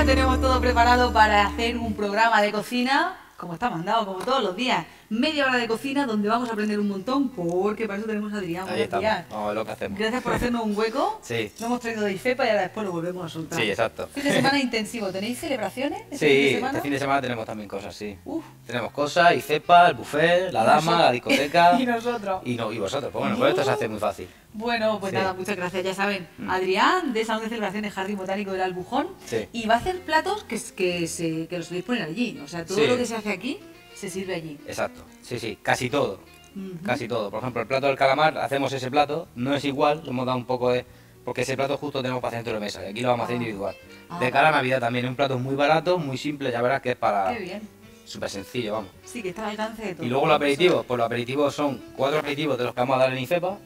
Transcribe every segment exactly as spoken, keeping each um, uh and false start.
ya tenemos todo preparado para hacer un programa de cocina, como está mandado, como todos los días. Media hora de cocina donde vamos a aprender un montón, porque para eso tenemos a Adrián. Ahí estamos, vamos a ver lo que hacemos. Gracias por hacernos un hueco. Sí. Lo hemos traído de IFEPA y ahora después lo volvemos a soltar. Sí, exacto. Fin de semana intensivo. ¿Tenéis celebraciones? Sí, Este fin de semana? este fin de semana tenemos también cosas, sí. Uf. Tenemos cosas, IFEPA, el buffet, la dama, la discoteca. Y nosotros. Y, no, y vosotros, pues bueno, pues esto se hace muy fácil. Bueno, pues Sí. nada, muchas gracias. Ya saben, Mm. Adrián, de Salón de Celebraciones Jardín Botánico del Albujón, Sí. y va a hacer platos que, que, se, que los podéis poner allí. O sea, todo Sí. lo que se hace aquí se sirve allí. Exacto, sí, sí, casi todo. Ujú. Casi todo. Por ejemplo, el plato del calamar, hacemos ese plato, no es igual, le hemos dado un poco de... Porque ese plato justo tenemos para centro de mesa, y aquí lo vamos a hacer Ah. individual. Ah, De cara a vale. Navidad también, es un plato muy barato, muy simple, ya verás que es para... Qué bien. Súper sencillo, vamos. Sí, que está al alcance de todo. Y luego los aperitivos, pues los aperitivos son cuatro aperitivos de los que vamos a dar en IFEPA. Ujú.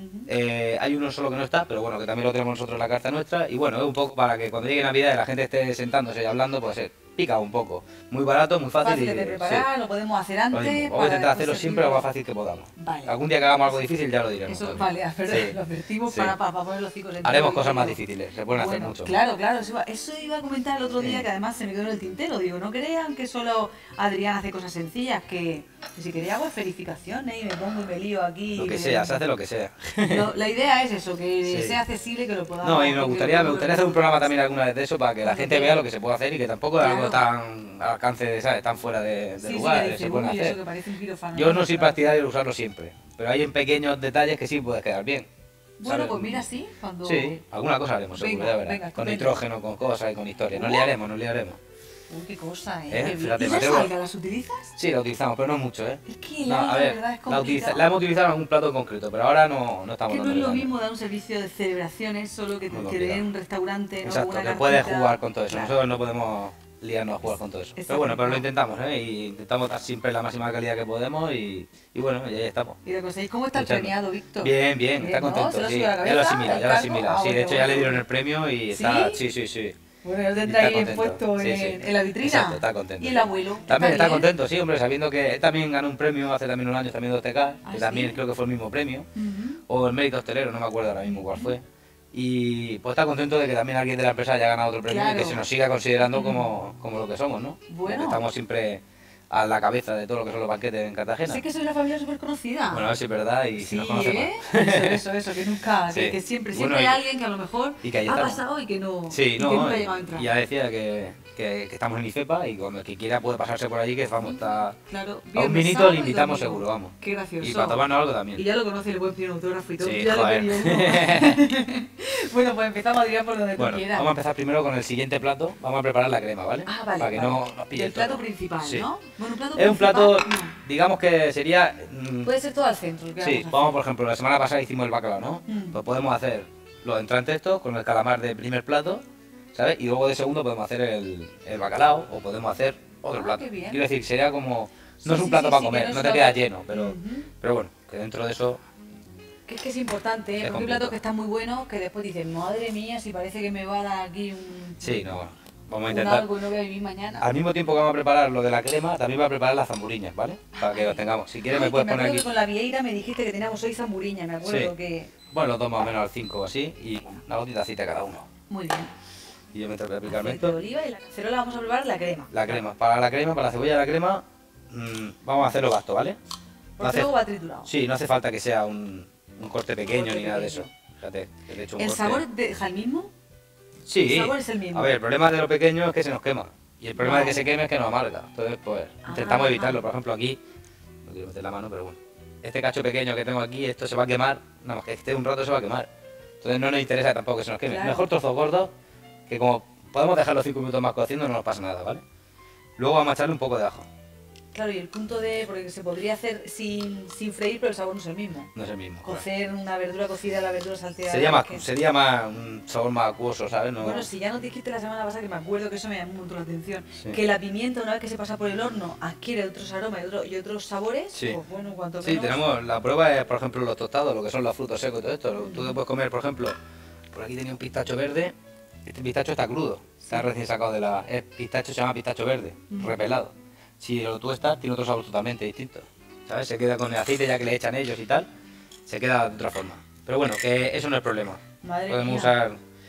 Eh, hay uno solo que no está, pero bueno, que también lo tenemos nosotros en la carta nuestra. Y bueno, es un poco para que cuando llegue Navidad y la gente esté sentándose y hablando, pues eh, pica un poco. Muy barato, muy fácil. Fácil y, de sí. preparar, lo podemos hacer Lo antes. mismo. Vamos a para intentar hacerlo después siempre lo servirlo. más fácil que podamos. Vale. Algún día que hagamos algo difícil ya lo diremos. Eso, también. vale, a ver, Sí. lo advertimos Sí. para, para, para poner los hocicos en Haremos todo cosas y más todo. difíciles, se pueden hacer Bueno, mucho. claro, claro, eso iba, eso iba a comentar el otro día, Sí. que además se me quedó en el tintero. Digo, no crean que solo Adrián hace cosas sencillas, que, que si queréis hago verificaciones y me pongo y me lío aquí. Lo que me- sea, se hace lo que sea. Lo- la idea es eso, que Sí. sea accesible, que lo podamos... No, y que me lo gustaría, me podamos- gustaría hacer un programa también alguna vez de eso para que la Cuando gente quiera. vea lo que se puede hacer y que tampoco es algo Claro. tan al alcance de, ¿sabes? Tan fuera de, de Sí, sí, lugar, que que dice, se pueden "Uy, hacer. eso que parece un quirófano". Yo no soy partidario de usarlo siempre, pero hay en pequeños detalles que sí puedes quedar bien. Bueno, ¿sabes? pues mira, sí, cuando... Sí, alguna cosa haremos, seguro, Venga, ya verás. venga, Con estupendo. nitrógeno, con cosas y con historias. Nos Uh. liaremos, nos liaremos. Uy, qué cosa, ¿eh? Eh, Qué bien. fíjate, ¿Y las Mateo. algas las utilizas? Sí, la utilizamos, pero no mucho, ¿eh? Es que el No, alga, a ver, ¿verdad? Es la, utiliza- complicado. la hemos utilizado en algún plato en concreto, pero ahora no, no estamos Que no dando es lo daño. mismo dar un servicio de celebraciones, solo que, Muy que complicado. den un restaurante, ¿no? Exacto, Una que puedes cartita. jugar con todo eso. Claro. Nosotros no podemos liarnos a jugar con todo eso. Está Pero bueno, pero lo complicado. intentamos, ¿eh? Y intentamos dar siempre la máxima calidad que podemos y, y bueno, y ahí estamos. Y lo conseguís. ¿Cómo está el Luchando. premiado, Víctor? Bien, bien, está ¿no? contento, ¿Se lo sí. sube a la Ya lo cabeza, asimila, el ya lo cargo? asimila. Ah, Sí, de bueno, hecho ya le bueno. dieron el premio y ¿Sí? está... Sí, sí, sí. Bueno, lo Y tendrá está ahí contento, puesto sí, en, sí. en la vitrina. Exacto, está contento. ¿Y el abuelo? También está bien? contento, sí, hombre, sabiendo que él también ganó un premio hace también unos años, también de O T K, ¿Ah, que sí? también creo que fue el mismo premio, Ujú. o el mérito hostelero, no me acuerdo ahora mismo cuál fue. Y pues está contento de que también alguien de la empresa haya ganado otro premio Claro. y que se nos siga considerando como, como lo que somos, ¿no? Bueno. Porque estamos siempre a la cabeza de todo lo que son los banquetes en Cartagena. Sé que soy una familia súper conocida. Bueno, a ver si es verdad y si Sí, nos conocemos. ¿eh? Eso, eso, eso, que nunca, que, Sí. que siempre, Y siempre bueno, hay y- alguien que a lo mejor y que ahí ha estamos. pasado y que no, Sí, y no, que nunca ha y- llegado a entrar. y ya decía que, que, que estamos en IFEPA y cuando el que quiera puede pasarse por allí, que vamos, está... Claro, A un viernes, vinito sábado le y invitamos domingo. seguro, vamos. Qué gracioso. Y para tomarnos algo Y también. ya lo conoce el buen pino autógrafo y todo. Sí, ya le joder. pedí uno. Bueno, pues empezamos a tirar por donde Bueno, tú quieras. vamos a empezar primero con el siguiente plato. Vamos a preparar la crema, ¿vale? Ah, vale. Para que vale. no nos pille El el toro. plato principal, Sí. ¿no? Bueno, un plato Es un plato, principal, no. digamos que sería... mm, Puede ser todo al centro. ¿qué sí, vamos a vamos hacer? por ejemplo, la semana pasada hicimos el bacalao, ¿no? Mm. Pues podemos hacer los entrantes estos con el calamar de primer plato, ¿sabes? Y luego de segundo podemos hacer el, el bacalao o podemos hacer otro Ah, plato. qué bien. Quiero decir, sería como... Sí, No es un sí, plato sí, para sí, comer, que no no es te una queda cosa- lleno, pero, Ujú. pero bueno, que dentro de eso... Que es que es importante, ¿eh? Es Porque hay completo. platos que están muy buenos que después dices, madre mía, si parece que me va a dar aquí un, Sí, no, bueno, vamos a un intentar... algo y no voy a vivir mañana. Al mismo tiempo que vamos a preparar lo de la crema, también voy a preparar las zamburiñas, ¿vale? Para que los tengamos. Si quieres Ay, me puedes que me poner acuerdo aquí... que con la vieira me dijiste que teníamos hoy zamburiña, me acuerdo Sí. que... Bueno, los dos más o menos al cinco o así, y una gotita de aceite cada uno. Muy bien. Y yo mientras voy a aplicarme Aceite de esto, oliva y la cacerola vamos a preparar la crema. la crema. Para la crema, para la cebolla de la crema, mmm, vamos a hacerlo vasto, ¿vale? No Porque hace, luego va triturado. sí, no hace falta que sea un, un corte pequeño corte ni nada de pequeño. eso. Fíjate, que le he hecho un ¿El corte. sabor deja el mismo? Sí. el sabor es el mismo. A ver, el problema de lo pequeño es que se nos quema. Y el problema Vale. de que se queme es que nos amarga. Entonces, pues, intentamos Ah. evitarlo. Por ejemplo, aquí, no quiero meter la mano, pero bueno. Este cacho pequeño que tengo aquí, esto se va a quemar. Nada más que esté un rato se va a quemar. Entonces no nos interesa tampoco que se nos queme. Claro. Mejor trozos gordos, que como podemos dejarlo cinco minutos más cociendo, no nos pasa nada, ¿vale? Luego vamos a echarle un poco de ajo. Claro, y el punto de... Porque se podría hacer sin, sin freír, pero el sabor no es el mismo. No es el mismo. claro. Cocer una verdura cocida, la verdura salteada... Sería más, que- sería más un sabor más acuoso, ¿sabes? No... Bueno, si ya nos dijiste la semana pasada, que me acuerdo que eso me llamó un montón la atención, Sí. que la pimienta una vez que se pasa por el horno adquiere otros aromas y, otro- y otros sabores, Sí. pues bueno, cuanto Sí, menos... tenemos, la prueba es, por ejemplo, los tostados, lo que son los frutos secos y todo esto. Tú te puedes comer, por ejemplo, por aquí tenía un pistacho verde, este pistacho está crudo, está recién sacado de la... El pistacho se llama pistacho verde, Ujú. repelado. Si lo tuestas, tiene otro sabor totalmente distinto, ¿sabes? Se queda con el aceite ya que le echan ellos y tal, se queda de otra forma. Pero bueno, que eso no es problema. Madre Podemos mía. usar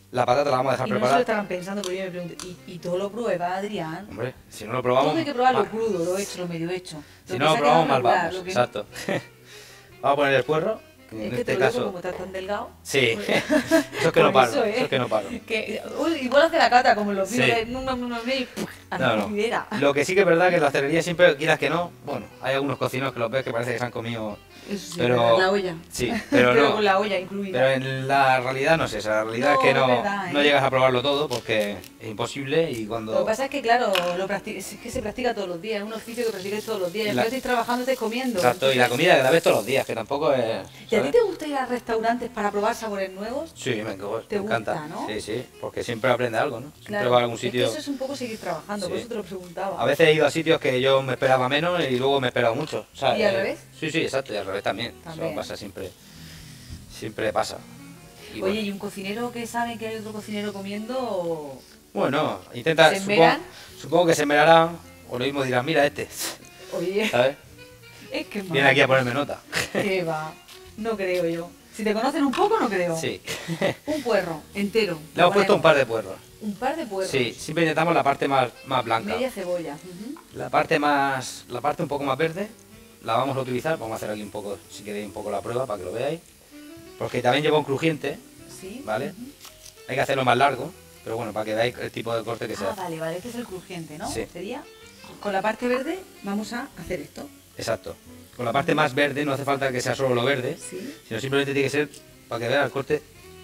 La patata la vamos a dejar Y no se lo preparada. estarán pensando, pero yo me pregunto, ¿y, y todo lo prueba, Adrián? Hombre, si no lo probamos... Todo hay que probarlo mal. crudo, lo hecho, lo medio hecho. Si Lo no que lo se ha probamos, quedado mal regular, vamos. lo que- Exacto. Vamos a poner el puerro, que Es en que este te lo digo, caso... como estás tan delgado. Sí, pues- eso es que no por paro, eso, eso ¿eh? es que no paro. Que, uy, igual hace la cata, como en los Sí. vídeos de no, no, no, no, y ¡puf! a No, la no. comidera. Lo que sí que es verdad que en la hostelería siempre, quieras que no, bueno, hay algunos cocineros que los ves que parece que se han comido... Eso sí, Pero- pero, la olla. Sí, pero no. con la olla incluida. Pero en la realidad no es esa, la realidad No, es que no, es verdad, ¿eh? no llegas a probarlo todo porque es imposible y Lo cuando... que pasa es que, claro, lo practi- es que se practica todos los días, es un oficio que practicáis todos los días. Y La- después estáis trabajando, estáis comiendo. Exacto, y la comida que la ves todos los días, que tampoco es... ¿Y a ti ¿sabes? te gusta ir a restaurantes para probar sabores nuevos? Sí, me, enco- ¿Te me encanta. gusta, no? Sí, sí, porque siempre aprende algo, ¿no? Siempre Claro, va a algún es que sitio... eso es un poco seguir trabajando, por Sí. eso te lo preguntaba. A veces he ido a sitios que yo me esperaba menos y luego me he esperado mucho, ¿sabes? ¿Y al revés? Sí, sí, exacto, y al revés también. También. Eso pasa siempre. Siempre pasa. Y Oye, bueno. ¿y un cocinero que sabe que hay otro cocinero comiendo? Bueno, intenta, ¿Se supongo, esmeran? supongo que se mirarán, o lo mismo dirán, mira este, Oye, ¿sabes? es que Viene aquí a ponerme nota. ¿Qué va? No creo yo. Si te conocen un poco, no creo. Sí. Un puerro entero. Le hemos puesto un par de de puerros. Un par de puerros. Sí, siempre intentamos la parte más, más blanca. Media cebolla. Ujú. La parte más, la parte un poco más verde, la vamos a utilizar. Vamos a hacer aquí un poco, si queréis, un poco la prueba para que lo veáis. Porque también lleva un crujiente, Sí. ¿vale? Ujú. Hay que hacerlo más largo, pero bueno, para que veáis el tipo de corte que se Ah, hace. vale, vale. Este es el crujiente, ¿no? Sí. Sería. Con la parte verde vamos a hacer esto. Exacto. Con la parte más verde no hace falta que sea solo lo verde, Sí. sino simplemente tiene que ser para que veas el corte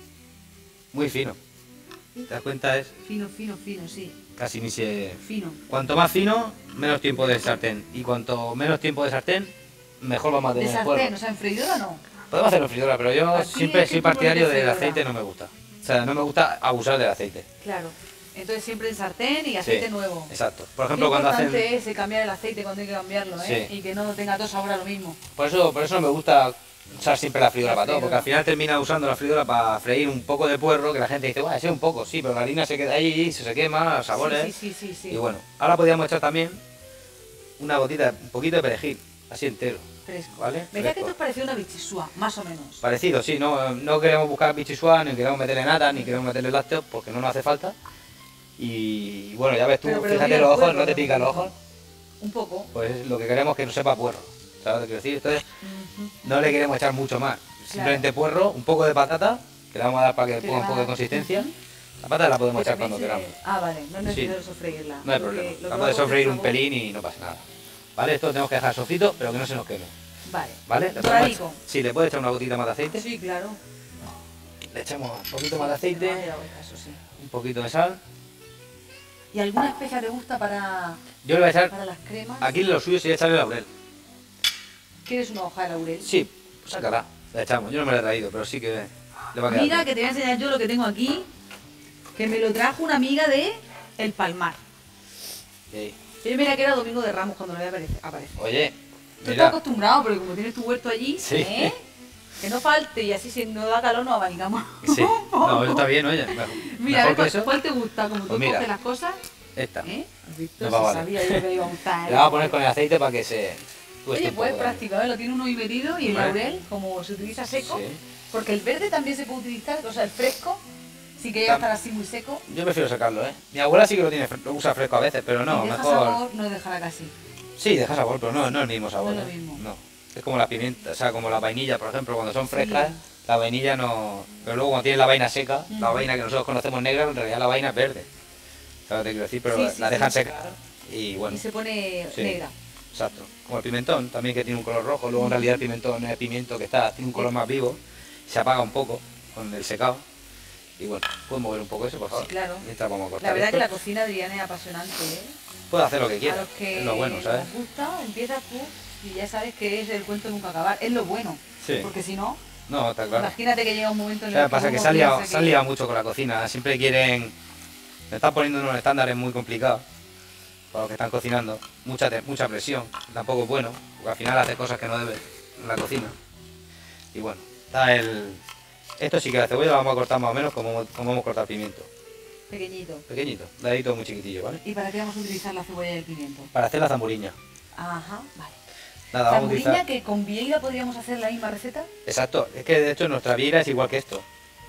muy fino. ¿Te das cuenta? Es Fino, fino, fino, sí. casi ni se... Fino. Cuanto más fino, menos tiempo de sartén. Y cuanto menos tiempo de sartén, mejor vamos a De tener el puerro. sartén, o sea, en freidora no. Podemos hacerlo en freidora, pero yo Aquí siempre es que soy tú pones partidario de del freidora. aceite, no me gusta. O sea, no me gusta abusar del aceite. Claro. Entonces siempre en sartén y aceite Sí, nuevo. Exacto. Por Qué ejemplo, cuando importante hacen... es eh, cambiar el aceite cuando hay que cambiarlo, ¿eh? Sí. Y que no tenga todo sabor a lo mismo. Por eso, por eso no me gusta usar siempre la freidora La para todo, porque freidora. al final termina usando la freidora para freír un poco de puerro, que la gente dice, bueno, ese es un poco, sí, pero la harina se queda ahí, se, se quema, los sabores. Sí, sí, sí, sí, sí. Y bueno, ahora podríamos echar también una gotita, un poquito de perejil, así entero, Fresco. ¿vale? Me decía que Fresco. esto es parecido a una bichisúa, más o menos. Parecido, sí, no, no queremos buscar bichisua, ni queremos meterle nata, ni queremos meterle lácteos, porque no nos hace falta. Y bueno, ya ves tú, Pero- pero fíjate mira los el ojos, puerro, no te ¿no? pican los ojos, Un poco. pues lo que queremos es que no sepa puerro, ¿sabes lo que quiero decir? Entonces, Ujú. no le queremos echar mucho más, simplemente puerro, un poco de patata, que le vamos a dar para que Que ponga le un va poco a de dar. consistencia. Ujú. La patata la podemos Que echar también cuando se- queramos, Ah, vale, no es Sí. necesario sofreírla. no hay Lo que- problema. lo que La va a puedes coger sofreír un sabor- pelín y no pasa nada. ¿Vale? Esto lo tenemos que dejar sofrito, pero que no se nos queme. Vale. ¿Vale? Le podemos Doradico. echar- Sí, le puedes echar una gotita más de aceite. Sí, claro. Le echamos un poquito más de No aceite, me ha quedado eso sí. un poquito de sal. ¿Y alguna especia te gusta para, Yo le voy a echar, para las cremas? aquí lo suyo sería echarle laurel. ¿Quieres una hoja de laurel? Sí, pues sácala, la echamos. Yo no me la he traído, pero sí que le va a quedar Mira, bien. que te voy a enseñar yo lo que tengo aquí, que me lo trajo una amiga de El Palmar. Sí. Yo mira que era Domingo de Ramos cuando lo voy a aparecer. aparecer. Oye, Tú estás mira, acostumbrado, porque como tienes tu huerto allí, Sí. ¿eh? Que no falte y así si no da calor nos abanicamos. sí, no, eso está bien, oye. Mejor, Mira, a mejor ver que cuál, eso, cuál te gusta, como tú Pues mira. coges las cosas, esta. ¿eh? ¿Has visto? No Si va a valer. sabía yo que iba a gustar. Le vamos a poner con el aceite para que se tueste Oye, un pues poco práctico, ¿eh? Lo tiene uno ahí metido y el Vale. laurel, como se utiliza seco, Sí. porque el verde también se puede utilizar, o sea, el fresco, sí que llega a Tam- estar así muy seco. también. Yo prefiero sacarlo, ¿eh? Mi abuela sí que lo tiene, fre- lo usa fresco a veces, pero no, y deja mejor... sabor, no dejará casi. Sí, deja sabor, pero no, no es el mismo sabor. No es lo ¿eh? mismo. No. Es como la pimienta, o sea, como la vainilla, por ejemplo, cuando son frescas, Sí. la vainilla no... Pero luego cuando tienes la vaina seca, la Ujú. vaina que nosotros conocemos negra, en realidad la vaina es verde. ¿Sabes lo que te quiero decir? Pero Sí, la- sí, la sí, dejan sí, seca. claro. Y bueno, Y se pone Sí. negra. exacto. Como el pimentón, también que tiene un color rojo, luego en realidad el pimentón es pimiento que está, tiene un color más vivo, se apaga un poco con el secado. Y bueno, ¿puedes mover un poco eso, por favor? Sí, claro. Mientras vamos a cortar La verdad esto. que la cocina, Adrián, es apasionante, ¿eh? Puedes hacer lo que A quieras, los que es lo bueno, ¿sabes? nos gusta, empiezas tú y ya sabes que es el cuento nunca acabar. Es lo bueno. Sí. Porque si no, No, está claro. imagínate que llega un momento en O el sea, que pasa que uno se han liado, piensa se han liado mucho con la cocina, siempre quieren... Me están poniendo unos estándares muy complicados para los que están cocinando, mucha, te- mucha presión, tampoco es bueno, porque al final hace cosas que no debe en la cocina. Y bueno, está el... Esto sí que la cebolla la vamos a cortar más o menos como, como vamos a cortar pimiento, pequeñito. pequeñito, dadito muy chiquitillo, ¿vale? ¿Y para qué vamos a utilizar la cebolla y el pimiento? Para hacer la zamburiña. Ajá, vale. Nada, vamos a Zamburiña, utilizar... que con vieira podríamos hacer la misma receta. Exacto, es que de hecho nuestra vieira es igual que esto.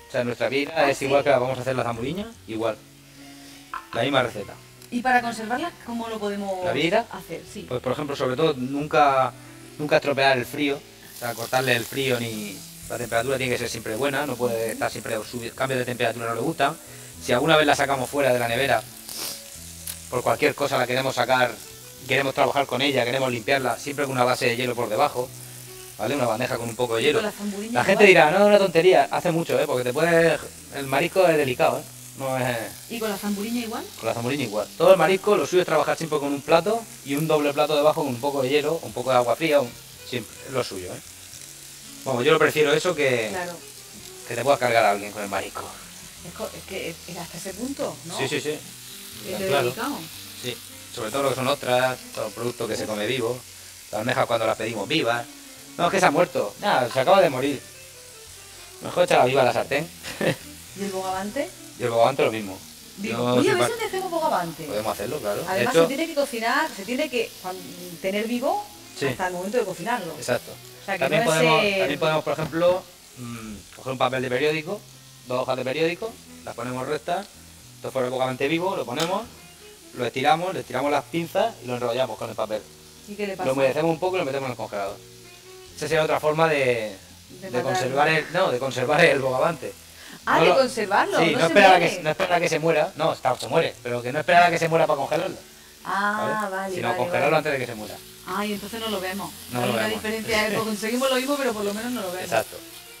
O sea, nuestra vieira ¿Ah, es sí? igual que la vamos a hacer la zamburiña, igual. La misma receta. ¿Y para conservarla cómo lo podemos ¿La vieira? hacer? Sí. Pues por ejemplo, sobre todo, nunca, nunca estropear el frío, o sea, cortarle el frío ni... La temperatura tiene que ser siempre buena, no puede estar siempre subiendo, cambios de temperatura no le gustan. Si alguna vez la sacamos fuera de la nevera, por cualquier cosa la queremos sacar, queremos trabajar con ella, queremos limpiarla, siempre con una base de hielo por debajo, ¿vale? Una bandeja con un poco de ¿Y hielo. con la zamburiña La gente igual? dirá, no, es una tontería, hace mucho, ¿eh? Porque te puedes... El marisco es delicado, ¿eh? No es... ¿Y con la zamburiña igual? Con la zamburiña igual. Todo el marisco lo suyo es trabajar siempre con un plato y un doble plato debajo con un poco de hielo, un poco de agua fría, un... siempre, es lo suyo, ¿eh? Bueno, yo lo prefiero eso que, Claro. que te puedas cargar a alguien con el marisco. Es, co- es que es hasta ese punto, ¿no? Sí, sí, sí. Es de Claro. delicado. Sí. Sobre todo lo que son ostras, todos los productos que se come vivo, las almejas cuando las pedimos vivas. No, es que se ha muerto. Nada, se acaba de morir. Mejor echarla viva a la sartén. ¿Y el bogavante? Y el bogavante lo mismo. Digo, Yo oye, soy a ver par- si dónde hacemos bogavante. Podemos hacerlo, claro. De Además hecho, se tiene que cocinar, se tiene que cuan- tener vivo Sí. hasta el momento de cocinarlo. exacto. O sea, que También, no es podemos, el- también podemos, por ejemplo, mm, coger un papel de periódico, dos hojas de periódico, las ponemos rectas, esto fuera el bogavante vivo, lo ponemos, lo estiramos, le estiramos las pinzas y lo enrollamos con el papel. ¿Y qué le pasa? Lo humedecemos un poco y lo metemos en el congelador. Esa sería otra forma de, De de matarlo. conservar el, no, de conservar el bogavante. Ah, No de lo- conservarlo, Sí, no no, se esperar a muere. que, no esperar a que se muera, no, está, se muere, pero que no esperar a que se muera para congelarlo. Ah, ¿vale? vale, Sino vale, congelarlo vale. antes de que se muera. Ay, entonces no lo vemos. No Hay lo una vemos. diferencia, ¿eh? Pues conseguimos lo mismo, pero por lo menos no lo vemos. Exacto.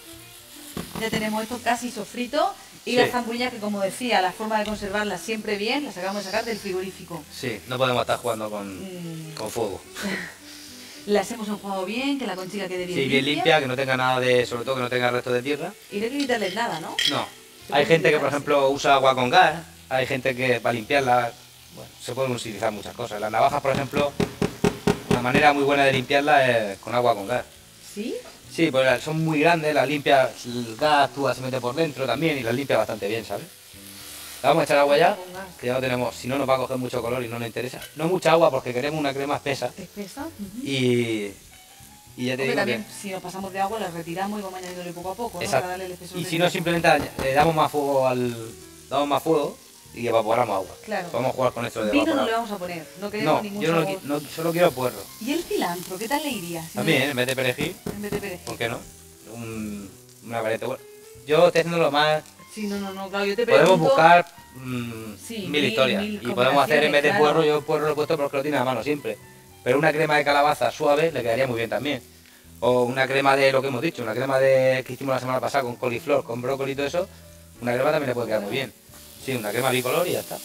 Ya tenemos esto casi sofrito y Sí. las zamburillas que, como decía, la forma de conservarlas siempre bien, las acabamos de sacar del frigorífico. Sí, no podemos estar jugando con, Mm, con fuego. las hemos enjuagado bien, que la conchiga quede bien Sí, bien limpia, que no tenga nada de, sobre todo que no tenga resto de tierra. Y no hay que quitarles nada, ¿no? No. Se Hay puede gente que, por utilizar, ejemplo, usa agua con gas, hay gente que para limpiarla, bueno, se pueden utilizar muchas cosas. Las navajas, por ejemplo, una manera muy buena de limpiarlas es con agua con gas. ¿Sí? Sí, pues son muy grandes, las limpia, el gas actúa, se mete por dentro también y las limpia bastante bien, ¿sabes? Le vamos a echar agua ya, Con gas. que ya no tenemos, si no nos va a coger mucho color y no nos interesa. No mucha agua porque queremos una crema espesa ¿Espesa? Ujú. y, y ya te Hombre, digo también, que... si nos pasamos de agua, la retiramos y vamos añadiéndole poco a poco, ¿no? Exacto. Para darle el espesor Y del si no, queso. simplemente añ- le damos más fuego al... damos más fuego y evaporamos agua. Claro. Podemos jugar con esto de Vino no evaporar. le vamos a poner, no queremos No, ningún yo no, sabor. qui- no, solo quiero puerro. ¿Y el cilantro? ¿Qué tal le iría? Si no- También, en vez de perejil, En vez de perejil. ¿por qué no? Un, una vareta. Bueno, yo estoy haciendo lo más... Sí, no, no, no, claro, yo te Podemos pregunto... buscar mm, Sí, mil mil- historias. mil Y podemos hacer en vez de combinaciones, puerro, claro. yo puerro lo he puesto porque lo tiene a mano siempre. Pero una crema de calabaza suave le quedaría muy bien también. O una crema de lo que hemos dicho, una crema de que hicimos la semana pasada con coliflor, con brócoli y todo eso. Una crema también le puede quedar muy bien. Sí, una crema bicolor y ya está.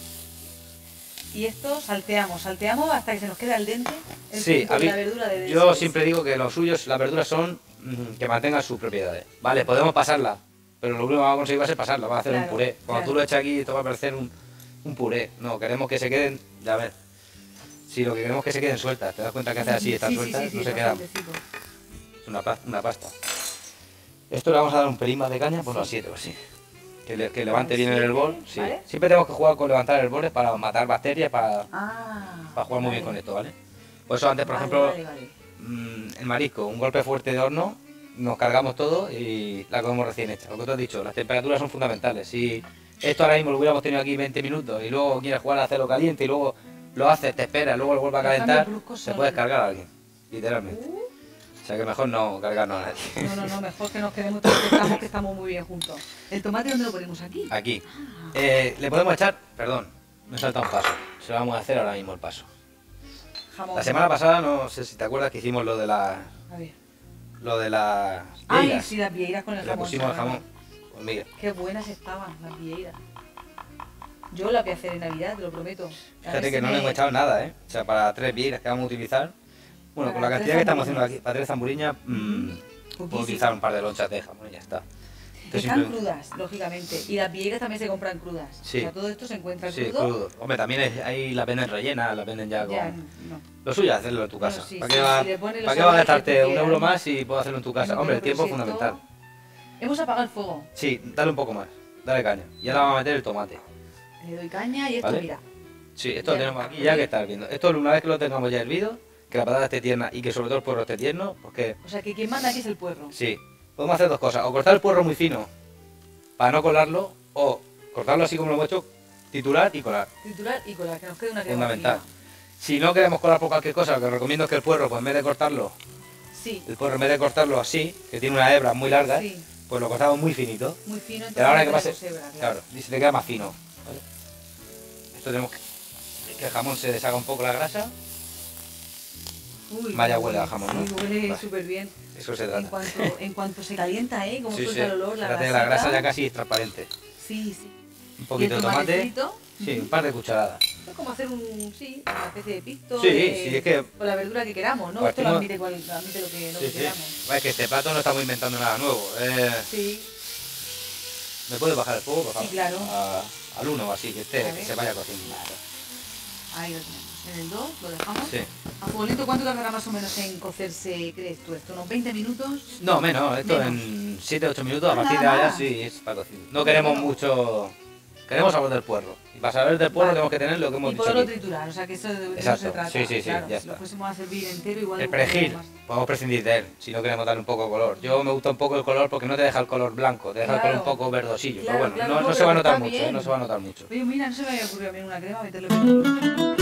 Y esto salteamos, salteamos hasta que se nos quede al dente el Sí, punto a de mí- la verdura de yo de- siempre digo que los suyos, las verduras son mm, que mantengan sus propiedades. Vale, podemos pasarla, pero lo único que vamos a conseguir va a ser pasarla, va a hacer un Claro, puré. Cuando claro. tú lo echas aquí, esto va a parecer un, un puré. No, queremos que se queden, ya ves. Si lo que queremos es que se queden sueltas, te das cuenta que hace así, están Sí, sí, sueltas, sí, sí, no se está quedan. sueltecito. Es una, pa- una pasta. Esto le vamos a dar un pelín más de caña, ponlo a siete o así. Que, le- que levante ¿A bien en el siete? bol. Sí. ¿Vale? Siempre tenemos que jugar con levantar el bol para matar bacterias, para, Ah, para jugar muy bien vale. con esto, ¿vale? Por eso antes, por Vale, ejemplo, vale, vale. mm, el marisco, un golpe fuerte de horno, nos cargamos todo y la comemos recién hecha. Lo que tú has dicho, las temperaturas son fundamentales. Si esto ahora mismo lo hubiéramos tenido aquí veinte minutos y luego quieres jugar a hacerlo caliente y luego lo haces, te esperas, luego lo vuelves a Los calentar, cambios bruscos te son- puedes cargar a alguien, literalmente. Uh, O sea que mejor no cargarnos a nadie. no, no, no, mejor que nos quedemos todos, que estamos, que estamos muy bien juntos. ¿El tomate dónde lo ponemos? ¿Aquí? Aquí. Ah, Eh, le podemos echar, perdón, me he saltado un paso. Se lo vamos a hacer ahora mismo el paso. jamón. La semana pasada, no sé si te acuerdas que hicimos lo de la, A ver. lo de las Ay, vieiras. sí, las vieiras con el Le jamón. pusimos el claro. jamón. Pues mira, Qué buenas estaban las vieiras. Yo las voy a hacer en Navidad, te lo prometo. A ver fíjate si que no me- le hemos echado nada, ¿eh? O sea, para tres vieiras que vamos a utilizar. Bueno, con la Para cantidad tres que estamos haciendo zamburiñas. aquí, para tres zamburiñas, mmm, Poquísimo. puedo utilizar un par de lonchas de jamón y ya está. Esto Están simple- crudas, lógicamente. Y las vieiras también se compran crudas. Sí. O sea, todo esto se encuentra Sí, crudo. crudo. Hombre, también hay, ahí las venden rellenas, las venden ya con... Ya, no. Lo suyo es hacerlo en tu Bueno, casa. sí, ¿Para sí, qué va- si le pones los ¿para qué vas a sabores que gastarte tú un quieras, euro ¿no? más si puedo hacerlo en tu casa? No, Hombre, el pero tiempo es si esto- fundamental. Hemos apagado el fuego. Sí, dale un poco más. Dale caña. Y ahora vamos a meter el tomate. Le doy caña y esto, ¿Vale? mira. Sí, esto lo Ya. tenemos aquí ya que está hirviendo. Esto una vez que lo tengamos ya hervido, que la patata esté tierna y que sobre todo el puerro esté tierno, porque O sea, que quien manda aquí es el puerro. sí, podemos hacer dos cosas. O cortar el puerro muy fino para no colarlo, o cortarlo así como lo hemos hecho, titular y colar. Titular y colar, que nos quede una crema Fundamental. fina. Si no queremos colar por cualquier cosa, lo que recomiendo es que el puerro, pues en vez de cortarlo, Sí, el puerro en vez de cortarlo así, que tiene una hebra muy larga, sí, pues lo cortamos muy finito. muy fino, Y a la hora que entonces pase, no se hebra, claro, y se le queda más fino. ¿Vale? Esto tenemos que, que el jamón se deshaga un poco la grasa. Uy, Vaya qué huele a bueno. jamón, ¿no? Sí, huele Vale. súper bien. Eso se En trata. cuanto, en cuanto se calienta, ¿eh? Como Sí, suelta sí. el olor, la Fíjate, grasita. la grasa ya casi es transparente. Sí, sí. Un ¿Y poquito el de tomate. frito? Sí, un par de cucharadas. Es como hacer un, sí, una especie de pisto. Sí, de- sí, es que- Con la verdura que queramos, ¿no? Pues Esto lo tengo- admite, cual, admite lo que, lo Sí, que sí. queramos. Es que este plato no estamos inventando nada nuevo. Eh, Sí, ¿Me puedes bajar el fuego, por favor? Sí, claro. A- al uno, así, que, esté, A que ver. se vaya cociendo. ahí lo tenemos. En el dos lo dejamos. Sí. A fuego lento, ¿cuánto tardará más o menos en cocerse, crees tú? ¿Esto? ¿Unos veinte minutos? No, menos, esto Menos. en siete ocho minutos, a Ah, partir de nada allá más. sí es para cocinar. No queremos Bueno. mucho... Queremos sabor del puerro. Y para saber del puerro Vale. tenemos que tener lo que hemos Y dicho poderlo aquí. triturar, o sea que eso de, de eso Exacto. se trata. Sí, sí, sí, claro, ya si lo está. fuésemos a servir entero, igual... El lo pondríamos perejil, más. podemos prescindir de él, si no queremos darle un poco de color. Yo me gusta un poco el color porque no te deja el color blanco, te deja el color un Claro. poco verdosillo. Claro, pero bueno, claro, no, no, no se pero va a notar está mucho, ¿eh? bien. No se va a notar mucho. Oye, mira, no se me había ocurrido a mí en una crema meterle perejil.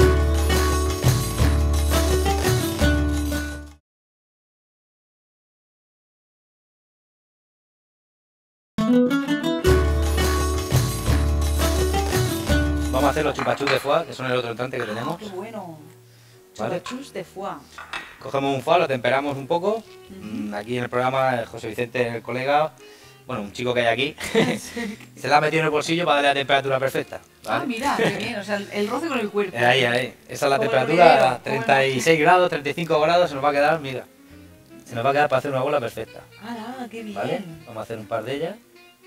Vamos a hacer los chupachus de foie, que son el otro entrante que tenemos. Ah, qué bueno. Vale. Chupachus de foie. Cogemos un foie, lo temperamos un poco. Mm, Aquí en el programa, eh, José Vicente, el colega, bueno, un chico que hay aquí, se la ha metido en el bolsillo para darle la temperatura perfecta. Ah, ¿vale? mira, qué bien, o sea, el, el roce con el cuerpo. Eh, Ahí, ahí. Esa es la Como el temperatura, hormiguero, treinta y seis grados, treinta y cinco grados, se nos va a quedar, mira. Se nos va a quedar para hacer una bola perfecta. Ah, qué bien. ¿Vale? Vamos a hacer un par de ellas.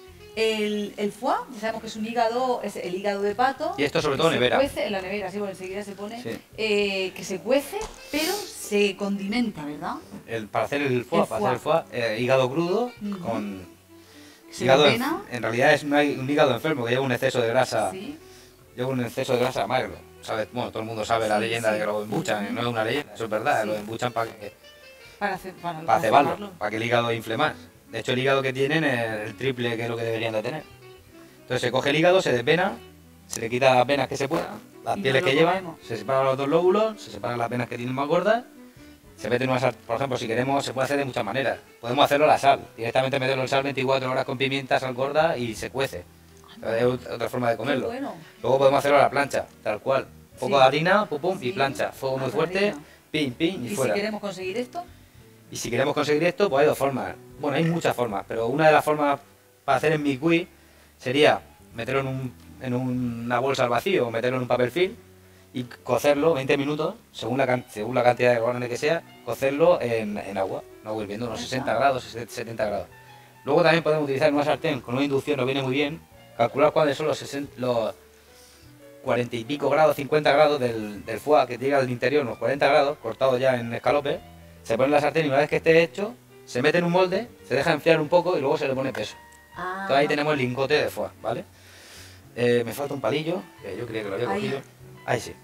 El, el foie, ya sabemos que es un hígado, es el hígado de pato. Y esto sobre que todo en se nevera. cuece en la nevera, sí, bueno, enseguida se pone. Sí. eh, que se cuece, pero se condimenta, ¿verdad? El, para hacer el foie, El para hacer el foie, eh, hígado crudo Ujú. con... Se hígado en, pena. en realidad es un, un hígado enfermo que lleva un exceso de grasa. Sí. Lleva un exceso de grasa magro. ¿Sabes? Bueno, todo el mundo sabe la Sí, leyenda sí. de que lo embuchan, y no es una leyenda, eso es verdad, Sí. lo embuchan para que, Para, hacer, para, para cebarlo, cebarlo. para que el hígado infle más. De hecho, el hígado que tienen es el triple que es lo que deberían de tener. Entonces se coge el hígado, se desvena, se le quita las venas que se puedan, las Y pieles nos que lo llevan, comemos. se separan los dos lóbulos, se separan las venas que tienen más gordas, se mete en una sal, por ejemplo, si queremos, se puede hacer de muchas maneras. Podemos hacerlo a la sal, directamente meterlo en sal veinticuatro horas con pimienta, sal gorda y se cuece. Es ot- otra forma de Qué comerlo. bueno. Luego podemos hacerlo a la plancha, tal cual. Un poco Sí. de harina, pum, pum, y Sí. plancha. Fuego muy Ah, fuerte, harina. pin, pin y, Y si fuera. queremos conseguir esto, Y si queremos conseguir esto, pues hay dos formas. Bueno, hay muchas formas, pero una de las formas para hacer en mi sería meterlo en, un, en una bolsa al vacío o meterlo en un papel film y cocerlo veinte minutos, según la, can- según la cantidad de grande que sea, cocerlo en, en agua, no agua hirviendo, unos sesenta grados, setenta grados. Luego también podemos utilizar en una sartén con una inducción, nos viene muy bien, calcular cuáles son los, sesenta, los cuarenta y pico grados, cincuenta grados del, del foie que llega al interior, unos cuarenta grados, cortado ya en escalope, se pone en la sartén y una vez que esté hecho, se mete en un molde, se deja enfriar un poco y luego se le pone peso. ah, Entonces ahí tenemos el lingote de foie, ¿vale? Eh, me falta un palillo, que yo creía que lo había Ahí. cogido. Ahí sí.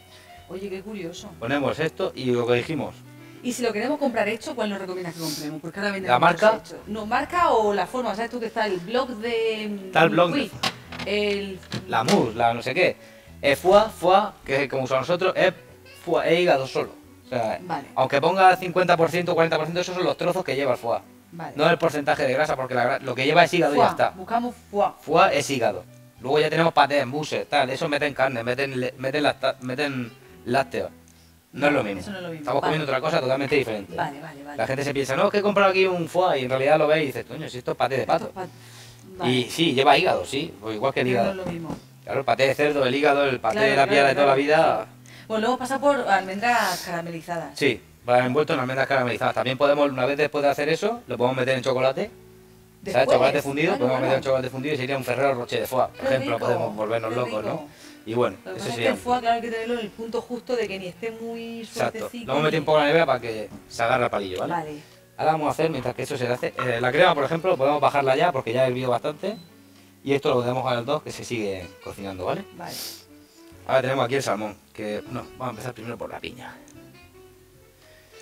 oye, qué curioso. Ponemos esto y lo que dijimos, Y si lo queremos comprar hecho, ¿cuál nos recomiendas que compremos? Porque ahora venden ¿La muchos marca? hechos. No, marca o la forma, ¿sabes tú que está el blog de... Está el blog de- Uy, el... la mousse, la no sé qué. Es foie, foie, que es como usamos nosotros, es foie, es hígado solo. O sea, Vale. aunque ponga cincuenta por ciento, cuarenta por ciento, esos son los trozos que lleva el foie. Vale. No el porcentaje de grasa, porque la gra- lo que lleva es hígado y Foie, ya está. buscamos foie. Foie es hígado. Luego ya tenemos patés, muses, tal. Eso meten carne, meten, le- meten, lacta- meten lácteos. No es lo mismo. Eso no es lo mismo. Estamos Vale. comiendo otra cosa totalmente diferente. Vale, vale, vale. La gente se piensa, no, es que he comprado aquí un foie y en realidad lo veis y dices, coño, si esto es paté de Esto pato. es pa- Vale. Y sí, lleva hígado, sí, pues igual que el Pero hígado. no es lo mismo. Claro, el paté de cerdo, el hígado, el paté Claro, de la claro, piel de toda la claro, vida. Bueno, luego pasa por almendras caramelizadas. Sí, va envuelto en almendras caramelizadas. También podemos, una vez después de hacer eso, lo podemos meter en chocolate. ¿Sabes? Después, Chocolate fundido, claro, podemos claro. meter en chocolate fundido y sería un Ferrero Rocher de foie. Por Qué ejemplo, rico, podemos volvernos qué locos, rico. ¿no? Y bueno, Lo que eso pasa es que sería. el foie, claro, hay que tenerlo en el punto justo de que ni esté muy Exacto. suertecico. Lo vamos a meter un poco en la nevera para que se agarre al palillo, ¿vale? Vale. Ahora vamos a hacer, mientras que eso se hace, eh, la crema, por ejemplo, podemos bajarla ya porque ya ha hervido bastante. Y esto lo dejamos a los dos que se sigue cocinando, ¿vale? Vale. Ahora tenemos aquí el salmón, que no, vamos a empezar primero por la piña.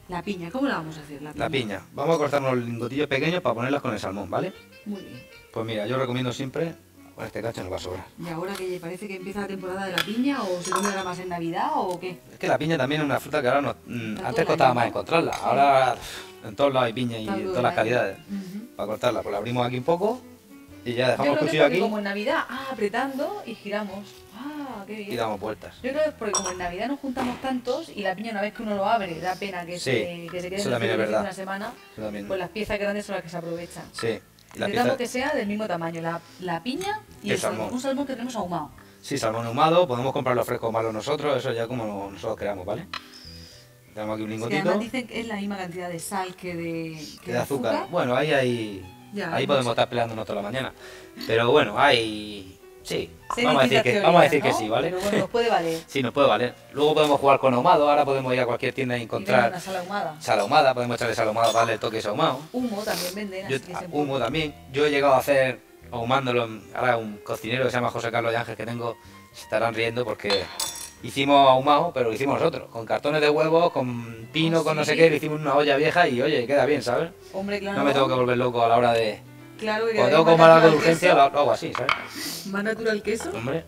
La piña, ¿cómo la vamos a hacer? La piña. La piña. Vamos a cortar unos lingotillos pequeños para ponerlas con el salmón, ¿vale? Muy bien. Pues mira, yo recomiendo siempre, con este cacho nos va a sobrar. ¿Y ahora que parece que empieza la temporada de la piña o se come ahora más en Navidad o qué? Es que la piña también es una fruta que ahora no, mm, Está antes todo costaba el más año, ¿no? encontrarla. Ahora en todos lados hay piña y Está todo todas el las año. calidades. Ujú. Para cortarla, pues la abrimos aquí un poco y ya Yo dejamos el creo que es cuchillo porque aquí como en Navidad, ah, apretando y giramos. Ah, qué bien. y damos vueltas. Yo creo que es porque como en Navidad nos juntamos tantos y la piña una vez que uno lo abre da pena que, Sí, se, que se quede eso en el también es frigorífico verdad. una semana, Eso también. pues las piezas grandes son las que se aprovechan. Sí. Y la Intentamos pieza, que sea del mismo tamaño, la, la piña y El el salmón. salmón. Un salmón que tenemos ahumado. sí, salmón ahumado, podemos comprarlo fresco o malo nosotros, eso ya como nosotros queramos, ¿vale? Tenemos aquí un Sí, lingotito además dicen que es la misma cantidad de sal que de, que de azúcar. Bueno, ahí hay, Ya, ahí hay podemos mucho. estar peleándonos toda la mañana. Pero bueno, hay... Sí, Sí, hay vamos a decir distintas que, teorías, vamos a decir que ¿no? sí, ¿vale? Pero bueno, nos puede valer. Sí, nos puede valer. Luego podemos jugar con ahumado, ahora podemos ir a cualquier tienda y Y venden encontrar una sal ahumada. sal ahumada, podemos echarle sal ahumada para darle el toque ese ahumado. Humo también venden, Yo, así que ah, se humo también. Yo he llegado a hacer ahumándolo. en- Ahora un cocinero que se llama José Carlos de Ángel que tengo, se estarán riendo porque hicimos ahumado, pero lo hicimos nosotros. Con cartones de huevos, con pino, ¿Ah, con no sí? sé qué, le hicimos una olla vieja y oye, queda bien, ¿sabes? Hombre, claro. No me tengo que volver loco a la hora de... Claro que Cuando queda tengo que bien, comer más algo de natural urgencia, queso. lo lo hago así, ¿sabes? Más natural queso. Hombre,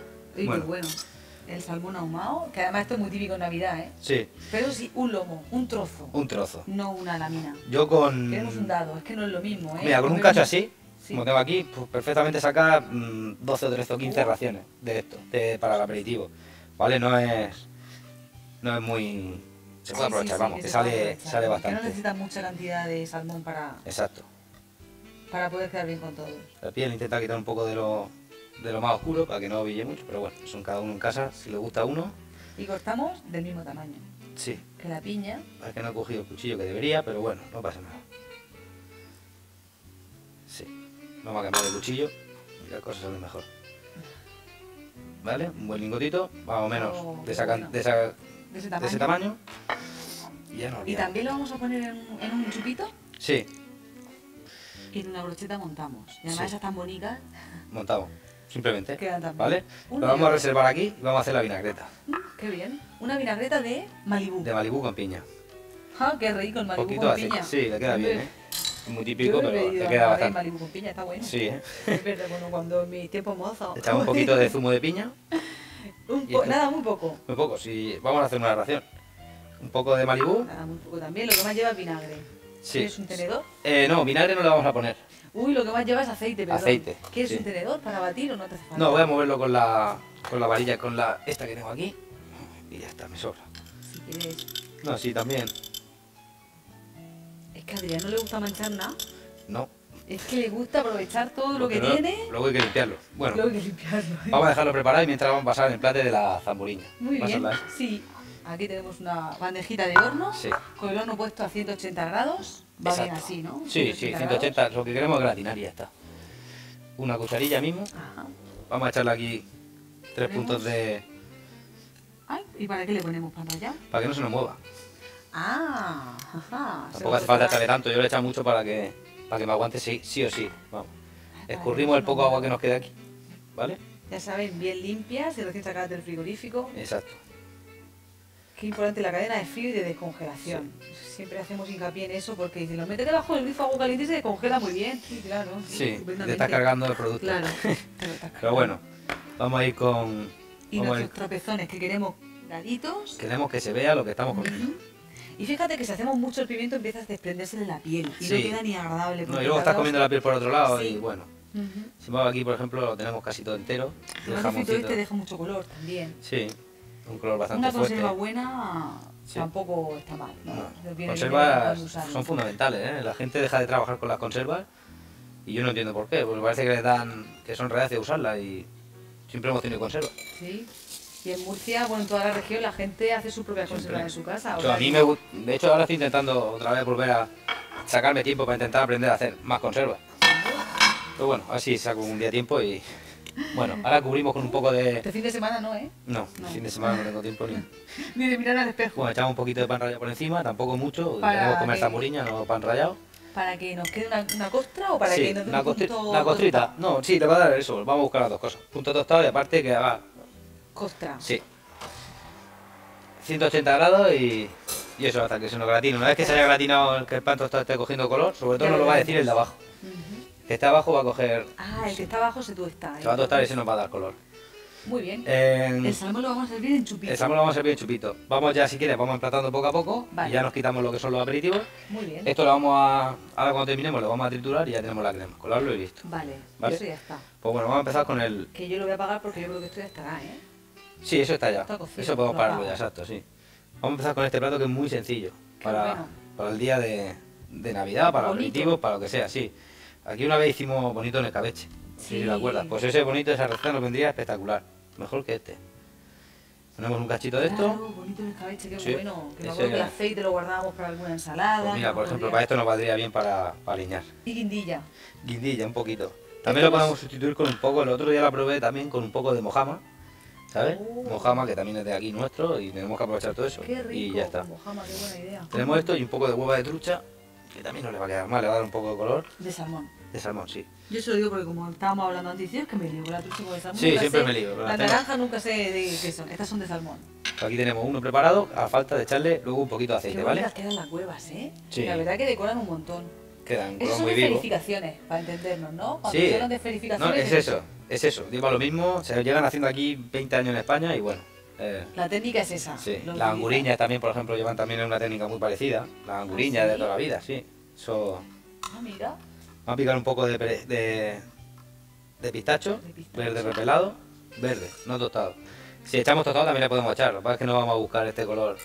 Y Bueno. pues bueno, el salmón ahumado, que además esto es muy típico en Navidad, ¿eh? sí, Pero sí, un lomo, un trozo, un trozo. no una lámina. Yo con... Queremos un dado, es que no es lo mismo, ¿eh? Mira, con un Comer cacho así, Sí. como tengo aquí, pues perfectamente sacar mm, doce o trece o quince raciones de esto, de- para el aperitivo. ¿Vale? No es... No es muy... Se puede Sí, aprovechar, sí, sí, vamos, que que se puede sale, aprovechar, sale Que no bastante. necesitas mucha cantidad de salmón para, Exacto. para poder quedar bien con todos. La piel intenta quitar un poco de lo, de lo más oscuro para que no brille mucho, pero bueno, son cada uno en casa, si le gusta a uno, Y cortamos del mismo tamaño sí. que la piña. Es que no he cogido el cuchillo que debería, pero bueno, no pasa nada. Sí. Vamos a cambiar de cuchillo y las cosas salen mejor. ¿Vale? Un buen lingotito, más o menos Oh, de, qué esa, can- bueno. de, esa- De ese de tamaño. ese tamaño. Y ya no Y olvidamos. también lo vamos a poner en, un- en un chupito Sí, y en una brocheta montamos. Y además Sí. esas tan bonitas montamos. Simplemente. quedan también. ¿Vale? Uno Lo y vamos a otro. reservar aquí y vamos a hacer la vinagreta. Mm, Qué bien. Una vinagreta de Malibú. De Malibú con piña. Ah, qué rico el Un Malibú poquito con de aceite. piña. Sí, le queda bien, ¿eh? Es muy Yo típico, creo que he pero bebido le queda alguna vez bastante. Malibú con piña, está bueno. Sí, ¿eh? Es verdad, bueno, cuando en mi tiempo mozo. Le echamos un poquito de zumo de piña. Un y po- esto- nada, muy poco. Muy poco, si vamos a hacer una ración. Un poco de Malibú. Nada, muy poco también. Lo que más lleva es vinagre. Sí. ¿Quieres un tenedor? Eh, no, vinagre no le vamos a poner. Uy, lo que más lleva es aceite, perdón. Aceite, ¿Quieres sí. un tenedor para batir o no te hace falta? No, voy a moverlo con la, con la varilla, con la esta que tengo aquí. Y ya está, me sobra. Si quieres. No, sí, también. Es que a Adrián no le gusta manchar nada. No. Es que le gusta aprovechar todo lo que Pero tiene. Luego hay que limpiarlo. Bueno, Luego hay que limpiarlo. ¿eh? vamos a dejarlo preparado y mientras vamos a pasar el plate de la zamburiña. Muy bien. Pásala, ¿eh? Sí. Aquí tenemos una bandejita de horno. Sí. Con el horno puesto a ciento ochenta grados. Va bien Exacto. así, ¿no? Sí, sí, ciento ochenta, lo que queremos es gratinar y ya está. Una cucharilla mismo. Ajá. Vamos a echarle aquí tres Ponemos- puntos de... Ay, ¿y para qué le ponemos pantalla? para que no se nos mueva. Ah, ajá. se Tampoco lo hace falta prepara- echarle tanto, yo le he echado mucho para que, para que me aguante sí, sí o sí. Vamos. Escurrimos el poco agua que nos queda aquí, ¿vale? Ya saben, bien limpias y recién sacadas del frigorífico. Exacto. Qué importante la cadena de frío y de descongelación. Siempre hacemos hincapié en eso porque dicen, lo metes debajo del grifo agua caliente y se descongela muy bien. Sí, claro. Sí, te estupendamente. estás cargando el producto. Claro. te lo estás Pero cargando. bueno, vamos a ir con... Y Vamos a ir, nuestros tropezones que queremos gaditos. queremos que se vea lo que estamos comiendo. Ujú. Y fíjate que si hacemos mucho el pimiento empieza a desprenderse de la piel y no Sí. queda ni agradable. No, porque y luego estás tardamos- comiendo la piel por otro lado Sí. y bueno. Ujú. Si vamos aquí, por ejemplo, lo tenemos casi todo entero. El Además, el frito jamoncito. este deja mucho color también. Sí, un color bastante Una fuerte. conserva buena Sí. tampoco está mal. ¿no? No, Nos viene bien conservas usarlo. son fundamentales, ¿eh? La gente deja de trabajar con las conservas y yo no entiendo por qué, porque parece que les dan, que son reacios a usarlas y siempre hemos tenido conservas. Sí. Y en Murcia, bueno, en toda la región, la gente hace sus propias Siempre. conservas en su casa. o Yo, sea a mí que- me gu- de hecho ahora estoy intentando otra vez volver a sacarme tiempo para intentar aprender a hacer más conservas. Pero bueno, así saco un día tiempo y bueno, ahora cubrimos con un poco de... Este fin de semana no, ¿eh? No, No. el fin de semana no tengo tiempo ni... Ni de mirar al espejo. Bueno, echamos un poquito de pan rallado por encima, tampoco mucho, Para queremos comer que- zamburiña, no pan rallado. ¿Para que nos quede una, una costra o para Sí, que nos dé una, un costri- punto una costrita. tostado? No, sí, le va a dar eso, vamos a buscar las dos cosas. Punto tostado y aparte que haga... Costra. Sí. ciento ochenta grados y Y eso hasta que se nos gratine. Una vez que se haya gratinado el que el pan tostado esté cogiendo color, sobre todo Ya nos lo va a decir veremos. el de abajo. Ujú. El que está abajo va a coger, Ah, el que está abajo se tuesta. se va a tostar y se nos va a dar color. Muy bien. En- El salmón lo vamos a servir en chupito. el salmón lo vamos a servir en chupito. Vamos ya, si quieres, vamos emplatando poco a poco Vale. y ya nos quitamos lo que son los aperitivos. Muy bien. Esto lo vamos a, ahora cuando terminemos lo vamos a triturar y ya tenemos la crema. Colarlo y listo. Vale, Vale. eso ya está. Pues bueno, vamos a empezar con el... Que yo lo voy a apagar porque yo creo que esto ya estará, ¿eh? Sí, eso está ya. Está cocido, Eso podemos lo pararlo apago. ya, exacto, sí. Vamos a empezar con este plato que es muy sencillo. Qué Para, bueno. para el día de, de Navidad, para los Bonito. aperitivos, para lo que sea, sí. Aquí una vez hicimos bonito en el cabeche. No sé Sí. si te acuerdas. Pues ese bonito, esa receta nos vendría espectacular. Mejor que este. Ponemos un cachito de esto. Claro, bonito el escabeche, qué Sí, bueno. Que me ese- acuerdo que el aceite lo guardábamos para alguna ensalada. Pues mira, que por no ejemplo, podía- para esto nos valdría bien para, para aliñar. Y guindilla. Guindilla, un poquito. También lo Esto podemos sustituir con un poco, el otro día la probé también con un poco de mojama, ¿sabes? Oh. Mojama, que también es de aquí nuestro y tenemos que aprovechar todo eso. Qué rico. Y ya está. Con mojama, qué buena idea. Tenemos esto y un poco de hueva de trucha, que también no le va a quedar mal, le va a dar un poco de color. De salmón. De salmón, sí. Yo se lo digo porque como estábamos hablando antes, yo es que me lío con la trucha y con el salmón. Sí, nunca siempre sé- me lío, pero La las tengo. naranja nunca sé de qué son. Estas son de salmón. Aquí tenemos uno preparado, a falta de echarle luego un poquito de aceite, Qué ¿vale? bonitas quedan las huevas, ¿eh? Sí. La verdad que decoran un montón. Quedan un Esas color son muy de vivo. verificaciones, para entendernos, ¿no? Cuando Sí. se hablan de No, verificaciones. es eso, es eso. Digo lo mismo, se llevan haciendo aquí veinte años en España y bueno. eh, La técnica es esa. sí. lo Las utilizan. anguriñas también, por ejemplo, llevan también una técnica muy parecida. Las anguriñas ¿Ah, sí? de toda la vida, sí. Eso. Ah, mira. Vamos a picar un poco de, pere- de, de pistacho, De pistacho. verde repelado, verde, no tostado. Si echamos tostado también le podemos echar, lo que pasa es que no vamos a buscar este color,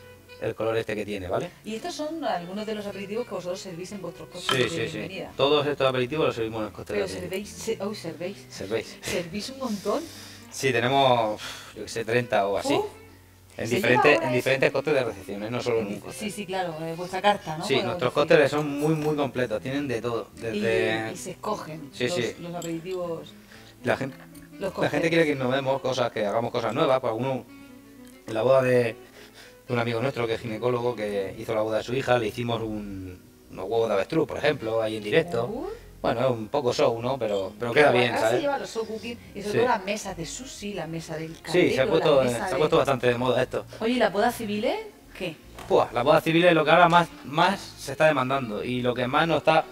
el color este que tiene, ¿vale? Y estos son algunos de los aperitivos que vosotros servís en vuestros Sí, cócteles de sí, sí. bienvenida. Todos estos aperitivos los servimos en el cóctel Pero de servéis, se, oh, servéis. ¿Servéis? Servís un montón. Sí, tenemos, uf, yo que sé, treinta o así. Uf, En ¿se diferentes, lleva ahora en eso? diferentes cócteles de recepciones, no solo en un cóctel. Sí, sí, claro, eh, vuestra carta, ¿no? Sí, Podemos nuestros decir. cócteles son muy, muy completos, tienen de todo. Y, Desde y se escogen Sí, los, sí. los aperitivos, la gente, los la cócteles. gente quiere que innovemos cosas, que hagamos cosas nuevas. Pues uno, en la boda de, de un amigo nuestro que es ginecólogo, que hizo la boda de su hija, le hicimos un, unos huevos de avestruz, por ejemplo, ahí en directo. Uh, Bueno, es un poco show, ¿no? Pero, pero queda pero bien, ahora se ¿sabes? lleva los show cooking y sobre Sí. todo las mesas de sushi, la mesa del caldero, Sí, se ha puesto, la mesa se ha de- puesto bastante de moda esto. Oye, ¿y la boda civil, eh? ¿Qué? Pues la boda civil es lo que ahora más, más se está demandando y lo que más nos está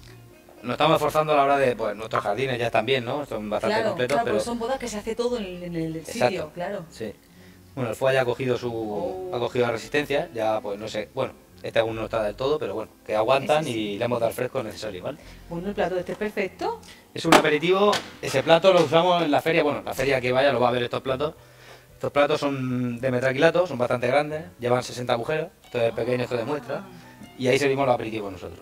nos estamos esforzando a la hora de, pues nuestros jardines ya están bien, ¿no? Son bastante Claro, completos, claro, pero porque son bodas que se hace todo en el, en el Exacto. sitio, claro. sí. Bueno, el foie ya ha cogido su Oh. ha cogido la resistencia, ya pues no sé, bueno, este aún no está del todo, pero bueno, que aguantan Ese sí. y le hemos dado el fresco necesario, ¿vale? Bueno, el plato este es perfecto. Es un aperitivo, ese plato lo usamos en la feria, bueno, la feria que vaya lo va a ver estos platos. Estos platos son de metraquilato, son bastante grandes, llevan sesenta agujeros, esto es pequeño, esto de muestra, y ahí servimos los aperitivos nosotros.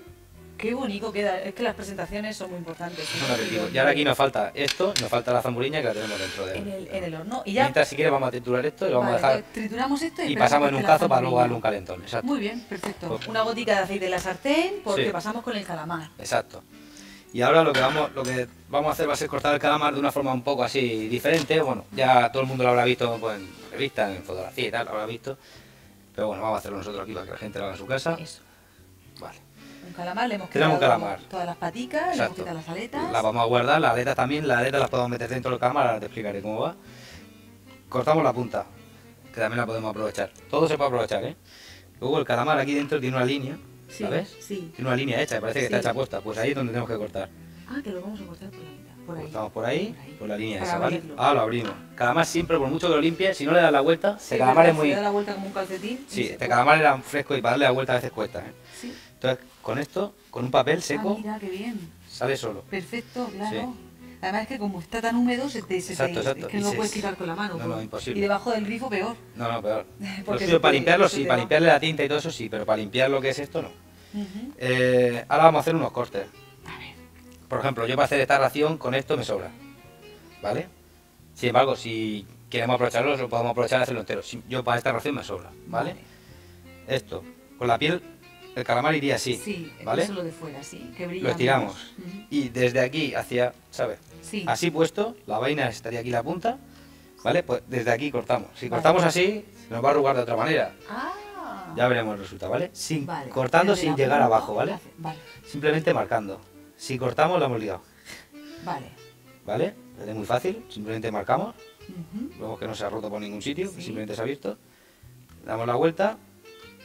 Qué bonito queda. Es que las presentaciones son muy importantes. Es un aperitivo. Y ahora aquí nos falta esto, nos falta la zamburiña que la tenemos dentro de En el, en el horno. Y ya. Mientras si quieres vamos a triturar esto y lo vamos Vale, a dejar entonces trituramos esto y, y esperamos pasamos en que un la cazo para luego darle zamburiña- un calentón, exacto. Muy bien, perfecto. Pues- Una gotica de aceite en la sartén porque Sí. pasamos con el calamar. Exacto. Y ahora lo que vamos lo que vamos a hacer va a ser cortar el calamar de una forma un poco así diferente. Bueno, ya todo el mundo lo habrá visto pues, en revistas, en fotografía y tal, lo habrá visto. Pero bueno, vamos a hacerlo nosotros aquí para que la gente lo haga en su casa. Eso. Vale. Un calamar, le hemos Tenemos un quitado calamar. todas las paticas, le hemos Exacto. quitado las aletas. Las vamos a guardar, las aletas también, las aletas las podemos meter dentro del calamar, ahora te explicaré cómo va. Cortamos la punta, que también la podemos aprovechar. Todo se puede aprovechar, ¿eh? Luego el calamar aquí dentro tiene una línea, Sí, ¿sabes? sí. Tiene una línea hecha, que parece que está Sí. hecha puesta. Pues ahí es donde tenemos que cortar. Ah, que lo vamos a cortar por la mitad. Por ahí. Cortamos por ahí, Por ahí. por la línea Para esa, ¿vale? abrirlo. Ahora lo abrimos. Calamar siempre, por mucho que lo limpies, si no le das la vuelta, Sí, el calamar ¿verdad? es muy... Se da la vuelta como un calcetín. y Sí, se este puede- calamar era fresco y para darle la vuelta a veces cuesta, ¿eh? Sí. Entonces, con esto, con un papel Ah, seco, mira, qué bien. sale solo. Perfecto, claro. Sí. Además es que como está tan húmedo, se te, se te- Exacto, exacto. es que Y no lo se- puedes quitar con la mano. No, pues. no, imposible. Y debajo del grifo peor. No, no, peor. Lo Porque suyo se para te- limpiarlo se sí, te para va. limpiarle la tinta y todo eso sí, pero para limpiar lo que es esto no. Ujú. Eh, ahora vamos a hacer unos cortes. A ver. Por ejemplo, yo para hacer esta ración con esto me sobra. ¿Vale? Sin embargo, si queremos aprovecharlo, lo podemos aprovechar y hacerlo entero. Si- Yo para esta ración me sobra, ¿vale? Esto, con la piel, el calamar iría así, Sí, ¿vale? eso lo de fuera, sí. Que brilla Lo estiramos. menos. Ujú. Y desde aquí hacia, ¿sabes? Sí. Así puesto, la vaina estaría aquí la punta, ¿vale? Pues desde aquí cortamos. Si Vale. cortamos así, se nos va a arrugar de otra manera. Ah. Ya veremos el resultado, ¿vale? Sin, Vale. cortando Desde sin la llegar punta abajo, ¿vale? hacia- Vale. Simplemente marcando. Si cortamos, la hemos liado, Vale. ¿vale? Es muy fácil, simplemente marcamos. Ujú. Vemos que no se ha roto por ningún sitio, que Sí. simplemente se ha visto. Damos la vuelta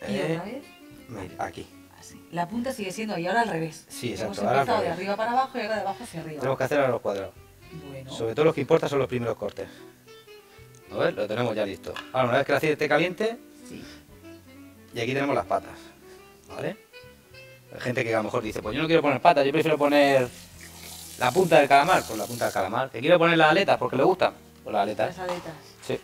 ¿Y Eh, otra vez? mira, aquí. Así. La punta sigue siendo ahí, ahora al revés. Sí, Hemos exacto, ahora al empezado de revés. arriba para abajo y ahora de abajo hacia arriba. Tenemos que hacer ahora los cuadrados. Bueno. Sobre todo lo que importa son los primeros cortes. ¿Lo ves? Lo tenemos ya listo. Ahora, una vez que el aceite esté caliente, Sí. y aquí tenemos las patas. ¿Vale? Hay gente que a lo mejor dice, pues yo no quiero poner patas, yo prefiero poner la punta del calamar, pues la punta del calamar. ¿Que quiero poner las aletas porque le gustan? Pues las aletas. Las aletas. Sí.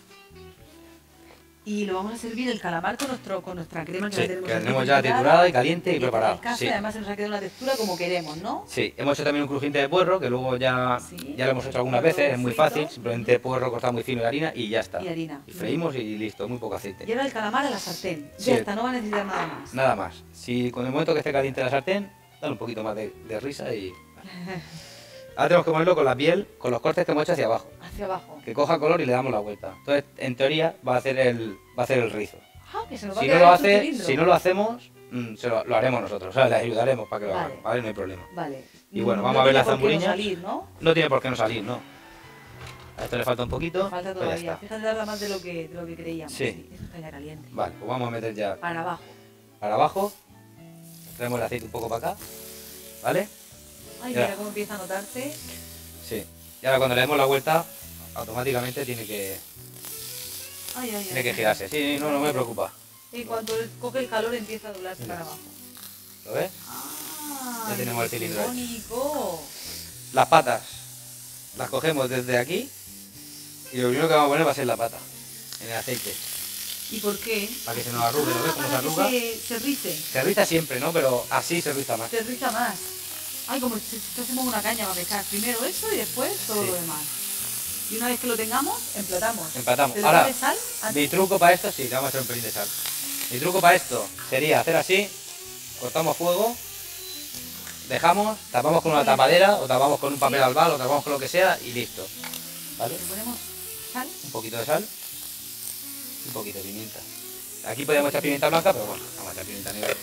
Y lo vamos a servir el calamar con, nuestro, con nuestra crema que Sí, la tenemos, que la aquí tenemos ya triturada, triturada y caliente y que está preparada. en casa, Sí. Además se nos ha quedado una textura como queremos, ¿no? Sí, hemos hecho también un crujiente de puerro, que luego ya, Sí. ya lo hemos hecho algunas Puerro veces, es muy frito. fácil, simplemente puerro cortado muy fino de harina y ya está. Y harina. Y freímos y listo, muy poco aceite. Y ahora el calamar a la sartén. Sí. Ya está, no va a necesitar nada más. Nada más. Si con el momento que esté caliente la sartén, dale un poquito más de, de risa y... Ahora tenemos que ponerlo con la piel, con los cortes que hemos hecho hacia abajo. Hacia abajo. Que coja color y le damos la vuelta. Entonces, en teoría, va a hacer el, va a hacer el rizo. Ah, que se nos va Si a no, quedar lo hecho un hace, cilindro. si no lo hacemos, mm, se lo, lo haremos nosotros. O sea, le ayudaremos para que lo Vale. haga. ¿Vale? No hay problema. Vale. Y bueno, No vamos a ver tiene las por qué no zamburiñas. salir, ¿no? No tiene por qué no salir, ¿no? A esto le falta un poquito. Falta pues ya todavía. está. Fíjate, tarda más de lo que, de lo que creíamos. Sí. Eso está ya caliente. Vale, pues vamos a meter ya Para abajo. para abajo. Traemos el aceite un poco para acá. ¿Vale? Ay, Ya. mira cómo empieza a notarse. Sí. Y ahora cuando le demos la vuelta, automáticamente tiene que, Ay, ay, tiene ay. que girarse. Sí, no, no me preocupa. Y cuando coge el calor empieza a doblarse Mira. para abajo. ¿Lo ves? Ah, Ya tenemos el cilindro qué hecho. bonito. Las patas las cogemos desde aquí y lo primero que vamos a poner va a ser la pata en el aceite. ¿Y por qué? Para que se nos arrugue, ¿lo ves cómo se para que arruga? Se, se rice. Se riza siempre, ¿no? Pero así se riza más. Se riza más. Ay, como si si hacemos una caña para pescar. Primero eso y después todo Sí. lo demás. Y una vez que lo tengamos, emplatamos. Emplatamos. ¿Se le Ahora, pone sal? antes? Mi truco para esto, sí, le vamos a hacer un pelín de sal. Mi truco para esto sería hacer así, cortamos fuego, dejamos, tapamos con una tapadera o tapamos con un papel Sí. albal o tapamos con lo que sea y listo. ¿Vale? Le ponemos sal. Un poquito de sal y un poquito de pimienta. Aquí podemos echar pimienta blanca, pero bueno, vamos a echar pimienta negra.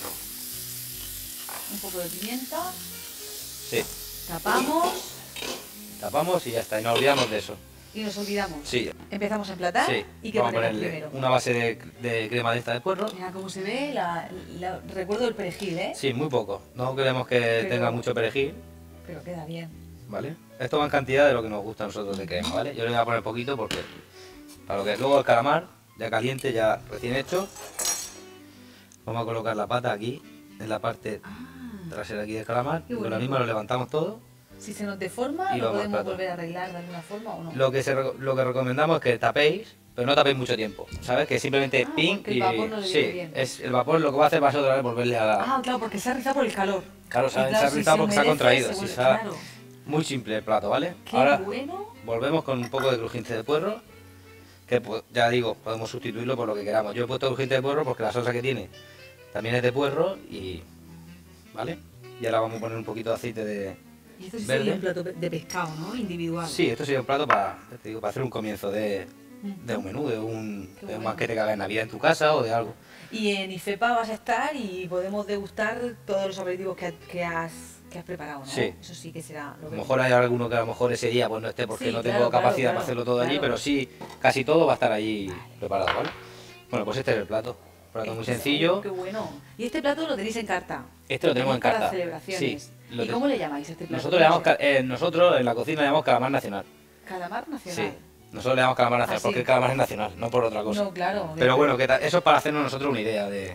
Un poco de pimienta. Sí, Tapamos tapamos y ya está, y nos olvidamos de eso. y nos olvidamos. Sí, Empezamos a emplatar. sí. ¿Y qué Vamos a ponemos ponerle primero? una base de, de crema de esta de puerro. Mira cómo se ve. La, la- recuerdo el perejil, ¿eh? Sí, muy poco. No queremos que Pero- tenga mucho perejil. Pero queda bien. ¿Vale? Esto va en cantidad de lo que nos gusta a nosotros de crema, ¿vale? Yo le voy a poner poquito porque para lo que es luego el calamar, ya caliente, ya recién hecho. Vamos a colocar la pata aquí, en la parte Ah, trasera aquí del calamar. Qué Y con la bonito. misma lo levantamos todo. si se nos deforma, Y ¿lo vamos al podemos plato. volver a arreglar de alguna forma o no? Lo que, se, reco- lo que recomendamos es que tapéis, pero no tapéis mucho tiempo, ¿sabes? Que simplemente Ah, ping porque el y... vapor no le sí, viene bien. es, el vapor lo que va a hacer va a ser otra vez volverle a la... Ah, claro, porque se ha rizado por el calor. Claro, Y se ha- claro, se ha si rizado porque se ha humedece, contraído, se sí, vuelve- se ha- claro. Muy simple el plato, ¿vale? Qué Ahora bueno. volvemos con un poco de crujiente de puerro, que pues, ya digo, podemos sustituirlo por lo que queramos. Yo he puesto crujiente de puerro porque la salsa que tiene también es de puerro y... ¿vale? Y ahora vamos a poner un poquito de aceite de... Y esto sí verde. sería un plato de pescado, ¿no? Individual. Sí, esto sería un plato para, ya te digo, para hacer un comienzo de, Mm. de un menú, de un, Qué de un bueno. banquete que haga en Navidad en tu casa o de algo. Y en IFEPA vas a estar y podemos degustar todos los aperitivos que, que has, que has preparado, ¿no? Sí. Eso sí que será lo A lo que... mejor hay alguno que a lo mejor ese día pues no esté porque Sí, no tengo claro, claro, capacidad claro, para hacerlo todo allí, claro. pero sí, casi todo va a estar allí preparado, ¿vale? Bueno, pues este es el plato. Un plato muy Este, sencillo. Qué bueno. Y este plato lo tenéis en carta. Este lo tenemos en para carta. celebraciones. Sí, lo ¿Y te- cómo le llamáis a este plato? Nosotros, le llamamos, ca- eh, nosotros en la cocina le llamamos calamar nacional. Calamar nacional. Sí, nosotros le llamamos calamar nacional ¿Ah, sí? porque el calamar es nacional, no por otra cosa. No, claro. Pero bueno, que ta- eso es para hacernos nosotros una idea de,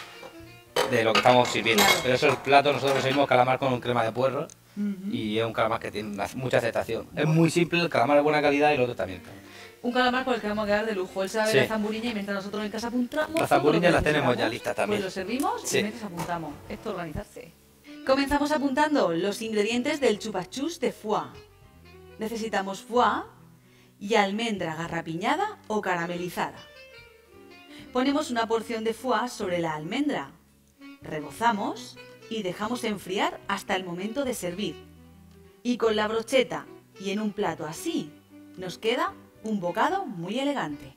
de lo que estamos sirviendo. Claro. Pero eso es el plato, nosotros servimos calamar con crema de puerro Ujú. y es un calamar que tiene una- mucha aceptación. Es muy simple, el calamar es buena calidad y el otro también. Un calamar con el que vamos a quedar de lujo. Él se va a ver Sí. la zamburiña y mientras nosotros en casa apuntamos. Las todo zamburiñas lo que las tenemos ya necesitamos, listas también. Pues lo servimos Sí. y mientras apuntamos. Esto es organizarse. Comenzamos apuntando los ingredientes del chupachus de foie. Necesitamos foie y almendra garrapiñada o caramelizada. Ponemos una porción de foie sobre la almendra. Rebozamos y dejamos enfriar hasta el momento de servir. Y con la brocheta y en un plato así, nos queda un bocado muy elegante.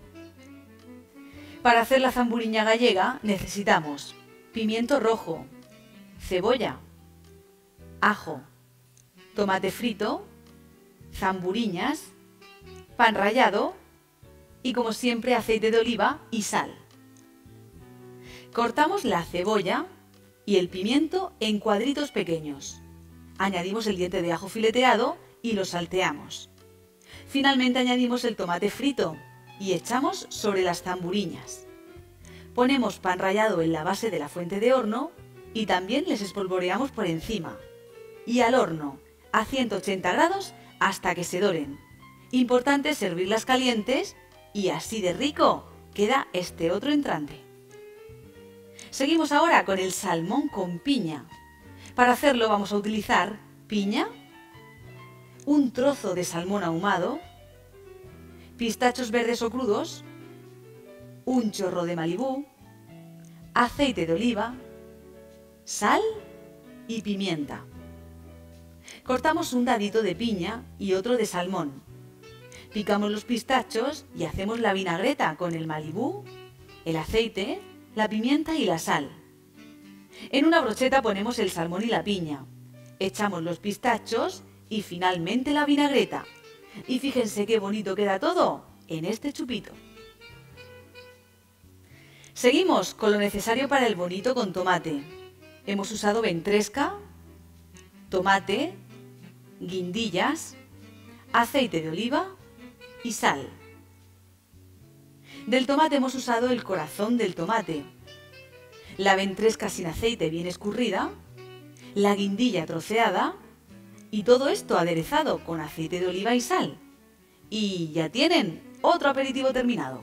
Para hacer la zamburiña gallega necesitamos pimiento rojo, cebolla, ajo, tomate frito, zamburiñas, pan rallado y como siempre aceite de oliva y sal. Cortamos la cebolla y el pimiento en cuadritos pequeños. Añadimos el diente de ajo fileteado y lo salteamos. Finalmente añadimos el tomate frito y echamos sobre las zamburiñas. Ponemos pan rallado en la base de la fuente de horno y también les espolvoreamos por encima. Y al horno a ciento ochenta grados hasta que se doren. Importante servirlas calientes y así de rico queda este otro entrante. Seguimos ahora con el salmón con piña. Para hacerlo vamos a utilizar piña, un trozo de salmón ahumado, pistachos verdes o crudos, un chorro de Malibú, aceite de oliva, sal y pimienta. Cortamos un dadito de piña y otro de salmón. Picamos los pistachos y hacemos la vinagreta con el Malibú, el aceite, la pimienta y la sal. En una brocheta ponemos el salmón y la piña. Echamos los pistachos y finalmente la vinagreta. Y fíjense qué bonito queda todo en este chupito. Seguimos con lo necesario para el bonito con tomate. Hemos usado ventresca, tomate, guindillas, aceite de oliva y sal. Del tomate hemos usado el corazón del tomate, la ventresca sin aceite bien escurrida, la guindilla troceada y todo esto aderezado con aceite de oliva y sal. Y ya tienen otro aperitivo terminado.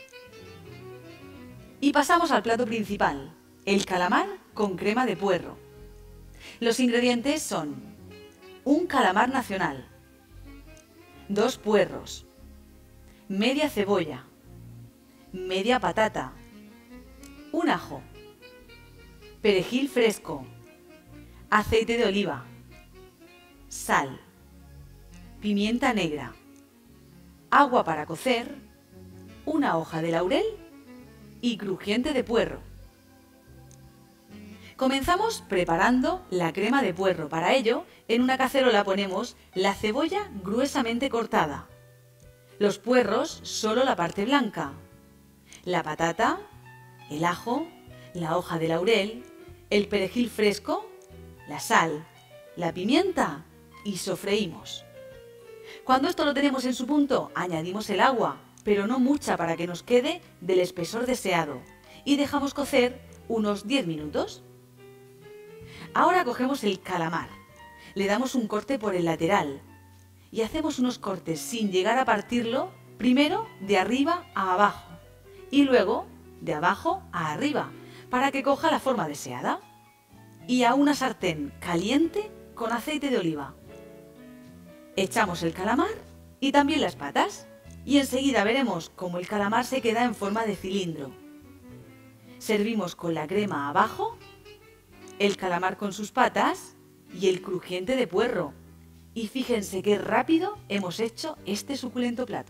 Y pasamos al plato principal, el calamar con crema de puerro. Los ingredientes son un calamar nacional, dos puerros, media cebolla, media patata, un ajo, perejil fresco, aceite de oliva, sal, pimienta negra, agua para cocer, una hoja de laurel y crujiente de puerro. Comenzamos preparando la crema de puerro. Para ello, en una cacerola ponemos la cebolla gruesamente cortada, los puerros solo la parte blanca, la patata, el ajo, la hoja de laurel, el perejil fresco, la sal, la pimienta y sofreímos. Cuando esto lo tenemos en su punto, añadimos el agua, pero no mucha para que nos quede del espesor deseado, y dejamos cocer unos diez minutos. Ahora cogemos el calamar, le damos un corte por el lateral y hacemos unos cortes sin llegar a partirlo, primero de arriba a abajo y luego de abajo a arriba, para que coja la forma deseada. Y a una sartén caliente con aceite de oliva. Echamos el calamar y también las patas y enseguida veremos cómo el calamar se queda en forma de cilindro. Servimos con la crema abajo, el calamar con sus patas y el crujiente de puerro. Y fíjense qué rápido hemos hecho este suculento plato.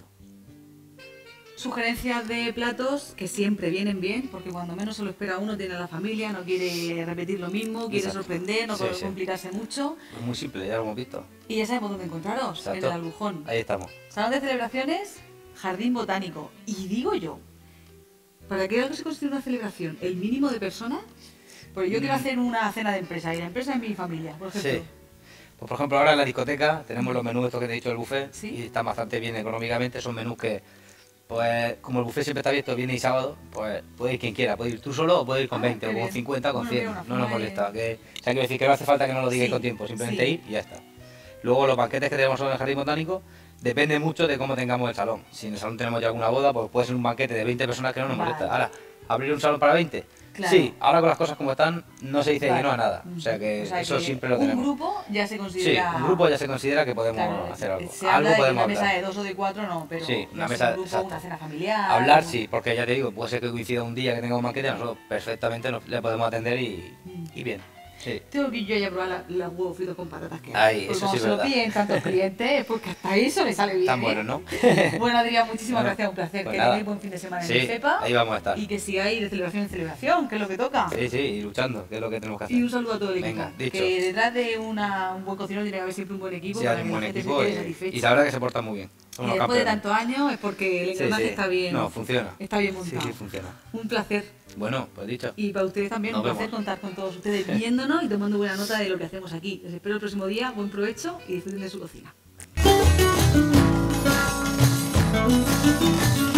Sugerencias de platos que siempre vienen bien, porque cuando menos se lo espera uno tiene a la familia, no quiere repetir lo mismo, quiere Exacto. sorprender, no Sí, puede sí. complicarse mucho. Es muy simple, ya lo hemos visto. Y ya sabemos dónde encontraros, Exacto. en el Albujón. Ahí estamos. Salón de celebraciones, Jardín Botánico. Y digo yo, ¿para qué algo se considera una celebración? ¿El mínimo de personas? Porque yo quiero Mm. hacer una cena de empresa y la empresa es mi familia, por ejemplo. Sí. Pues por ejemplo ahora en la discoteca tenemos los menús estos que te he dicho del buffet. Sí. Y están bastante bien económicamente, son menús que, pues como el buffet siempre está abierto viernes y sábado, pues puede ir quien quiera, puede ir tú solo o puede ir con Ah, veinte, qué o con bien. cincuenta, con Bueno, cien, mira, una no forma nos de- molesta. Que, o sea, quiero decir que no hace falta que nos lo digáis Sí, con tiempo, simplemente sí. ir y ya está. Luego los banquetes que tenemos en el Jardín Botánico depende mucho de cómo tengamos el salón. Si en el salón tenemos ya alguna boda, pues puede ser un banquete de veinte personas que no nos Vale. molesta. Ahora, ¿abrir un salón para veinte? Claro. Sí, ahora con las cosas como están, no se dice Claro. que no a nada. O sea que O sea eso que siempre lo un tenemos. grupo ya se Sí, considera... un grupo ya se considera que podemos Claro, hacer algo. se Algo habla de que podemos una mesa hablar. de dos o de cuatro no, pero Sí, una no sé, mesa- un grupo, exacto. una cena familiar... Hablar un- sí, porque ya te digo, puede ser que coincida un día que tengamos banquete, nosotros perfectamente nos, le podemos atender y, Mm. y bien. Sí. Tengo que yo ya probar la- los huevos fritos con patatas que Ay, hay. Porque eso cuando sí es se lo verdad. piden tantos clientes es porque hasta eso le sale bien. Tan ¿eh? buenos, ¿no? Bueno, Adrián, muchísimas Bueno, gracias, un placer. pues que nada. tengáis buen fin de semana en Sí, el FEPA. ahí vamos a estar. Y que sigáis de celebración en celebración, que es lo que toca. Sí, sí, y luchando, que es lo que tenemos que hacer. Y un saludo a todo el equipo. Venga, dicho. Que detrás de una, un buen cocinero tiene que haber siempre un buen equipo Sí, para hay que un buen la gente equipo se quede y, satisfecha. y la verdad que se porta muy bien. Somos Y unos después de campeones. tantos años es porque el Sí, engranaje sí. está bien. No, funciona. Está bien Sí, montado. sí, funciona. Un placer. Bueno, pues dicho. Y para ustedes también Nos un placer vemos. contar con todos ustedes viéndonos y tomando buena nota de lo que hacemos aquí. Les espero el próximo día, buen provecho y disfruten de su cocina.